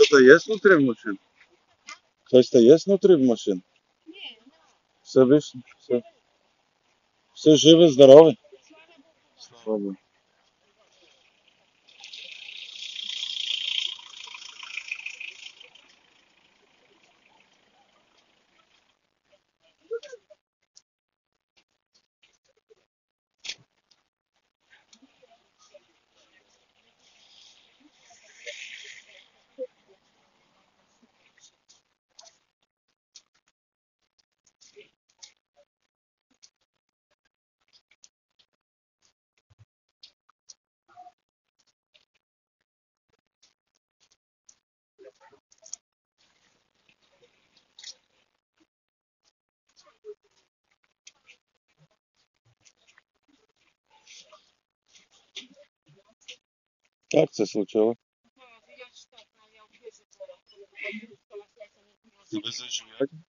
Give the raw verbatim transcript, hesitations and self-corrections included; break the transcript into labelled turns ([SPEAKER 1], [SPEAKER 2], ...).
[SPEAKER 1] Хто-то є внутрі в машині? Хтось-то є внутрі в машині? Все вийшло? Все. Все живе, здорове? Слава Богу. Як це случилось? Тебе заживет?